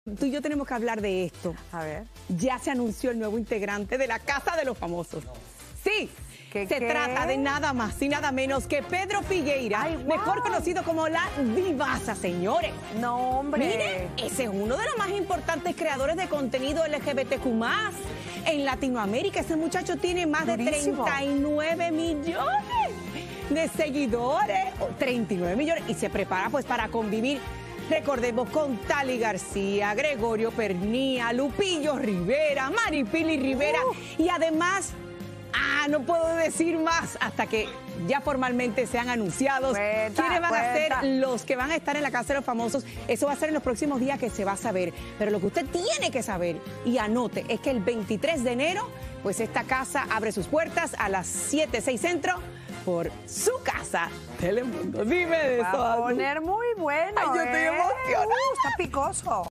Tú y yo tenemos que hablar de esto. A ver. Ya se anunció el nuevo integrante de la Casa de los Famosos. Sí, se trata de nada más y nada menos que Pedro Figueira, mejor conocido como la Divasa, señores. No, hombre. Mire, ese es uno de los más importantes creadores de contenido LGBTQ+. En Latinoamérica, ese muchacho tiene más de 39 millones de seguidores. 39 millones. Y se prepara pues para convivir. Recordemos con Tali García, Gregorio Pernía, Lupillo Rivera, Maripili Rivera y además, no puedo decir más hasta que ya formalmente sean anunciados quiénes van a ser los que van a estar en la Casa de los Famosos. Eso va a ser en los próximos días que se va a saber. Pero lo que usted tiene que saber y anote es que el 23 de enero, pues esta casa abre sus puertas a las 7:06 centro por su casa, Telemundo. Dime de eso. Va a poner muy bueno. Ay, yo estoy emocionada. Está picoso.